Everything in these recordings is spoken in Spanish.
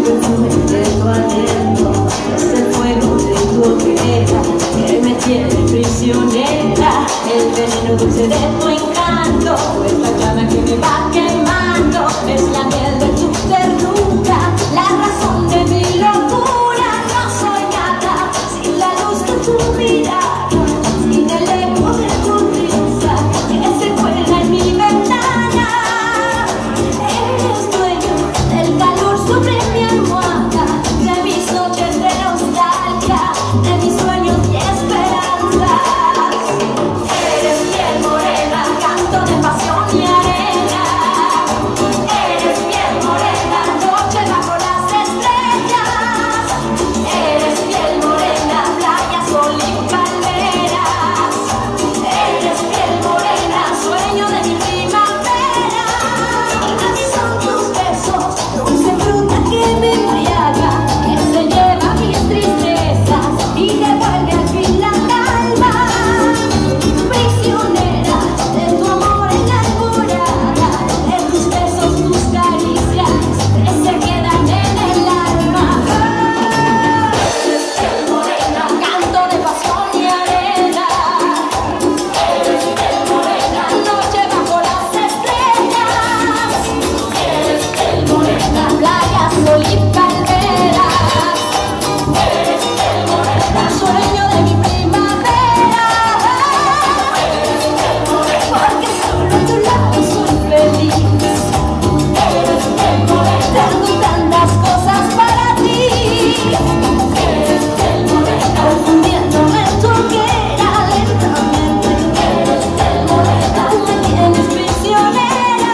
perfume de tu aliento, es el fuego de tu hoguera que me tiene prisionera, el veneno dulce de tu encanto, es la llama que me va quemando, es la miel de tu ternura, la razón de mi locura. No soy nada sin la luz de tu mirada, sin el eco de tu risa que se cuela en mi ventana. Eres dueño del calor sobre mi almohada, de mis noches de nostalgia, de mis sueños y esperanzas. Eres piel morena, canto de pasión y arena. Eres piel morena, noche bajo las estrellas. Eres piel morena, playa, sol y palmeras. Eres piel morena, sueño de mi primavera. Así son tus besos, dulce fruta que me embriaga, que se lleva mis tristezas y devuelve al fin la calma. Prisionera de tu amor enamorada, de tus besos, tus caricias que se quedan en el alma. Eres piel morena, canto de pasión y arena. Eres piel morena, noche bajo las estrellas. Eres piel morena, playa, sol y palmeras. Eres piel morena, sueño de mi primavera. Eres piel morena, porque solo a tu lado soy feliz. Eres piel morena, tengo tantas cosas para ti. Eres piel morena, confundiéndome en tu hoguera lentamente. Eres piel morena, tú me tienes prisionera.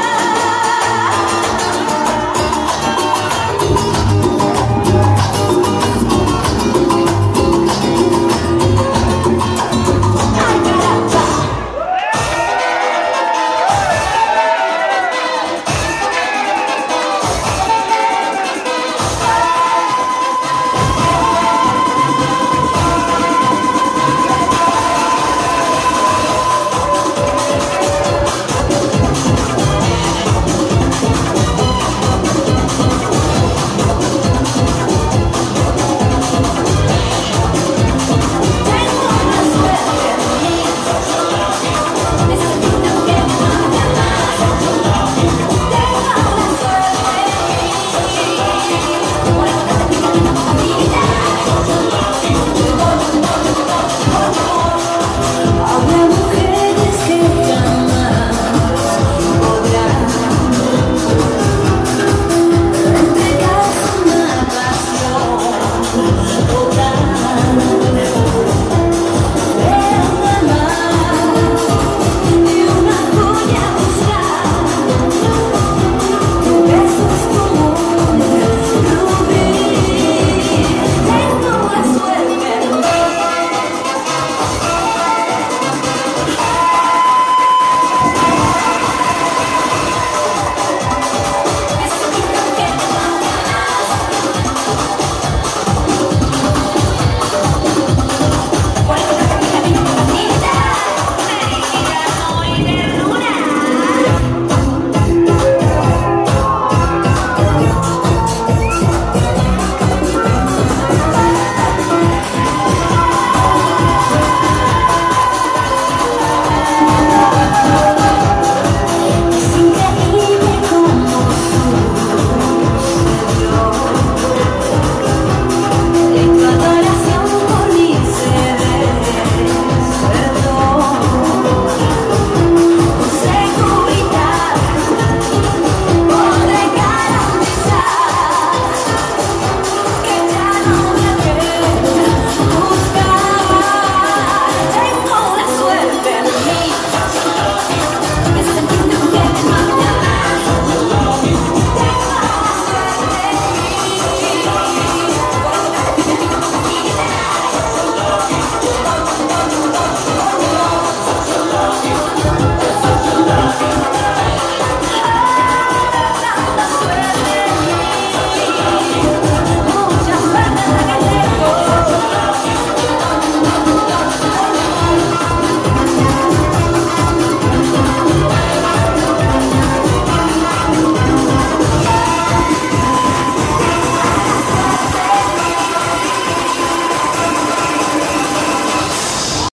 Ay, caramba. Tengo una suerte en mí, necesito que me ame más. Tengo una suerte en mí, por eso necesito que me ame más.